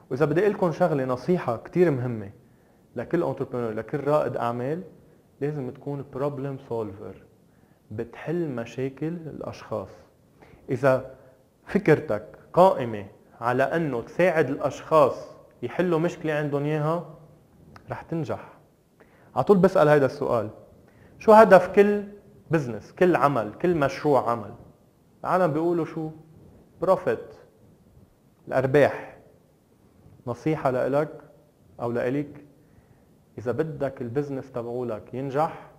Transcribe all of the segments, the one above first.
واذا بدي اقول لكم شغله نصيحه كثير مهمه لكل انتربرنور، لكل رائد اعمال، لازم تكون بروبلم سولفر، بتحل مشاكل الاشخاص. اذا فكرتك قائمه على انه تساعد الاشخاص يحلوا مشكله عندهم اياها، رح تنجح. على طول بسال هذا السؤال: شو هدف كل بزنس، كل عمل، كل مشروع عمل؟ العالم بيقولوا شو؟ بروفيت، الارباح. نصيحه لإلك او لإلك: اذا بدك البزنس تبعولك ينجح،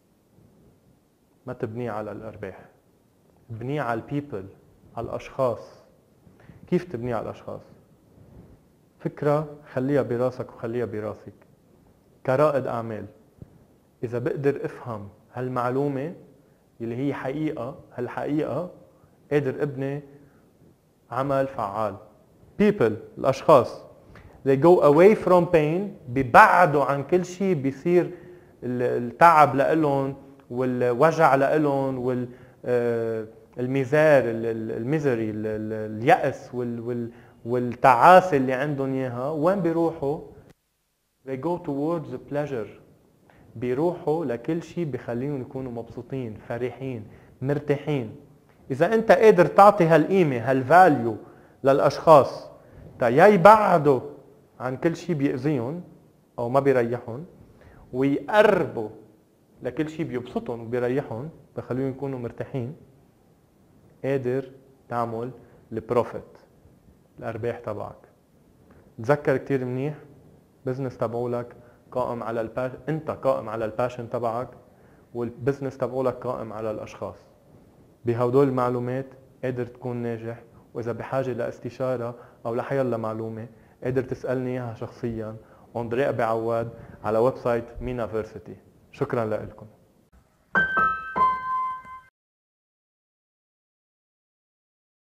ما تبنيه على الارباح، ابنيه على البيبل، على الاشخاص. كيف تبنيه على الاشخاص؟ فكره خليها براسك وخليها براسك. كرائد اعمال، اذا بقدر افهم هالمعلومه اللي هي حقيقه، هالحقيقه قادر ابني عمل فعال. people، الاشخاص they go away from pain، بيبعدوا عن كل شيء بيصير التعب لإلهم والوجع لإلهم والميزار، الميزري، اليأس والتعاسة اللي عندهم اياها. وين بيروحوا؟ they go towards the pleasure، بيروحوا لكل شيء بخليهم يكونوا مبسوطين، فرحين، مرتاحين. اذا انت قادر تعطي هالقيمه، هالفاليو للاشخاص يا يبعدوا عن كل شيء بيأذيهم او ما بيريحهم، ويقربوا لكل شيء بيبسطهم وبيريحهم بخليهم يكونوا مرتاحين، قادر تعمل البروفيت، الارباح تبعك. تذكر كتير منيح، بزنس تبعولك قائم على انت قائم على الباشن تبعك، والبزنس تبعولك قائم على الاشخاص. بهدول المعلومات قادر تكون ناجح. واذا بحاجه لاستشاره او لحيلا معلومه، قادر تسالني اياها شخصيا اندري ابي عواد على ويب سايت مينافيرسيتي. شكرا لكم.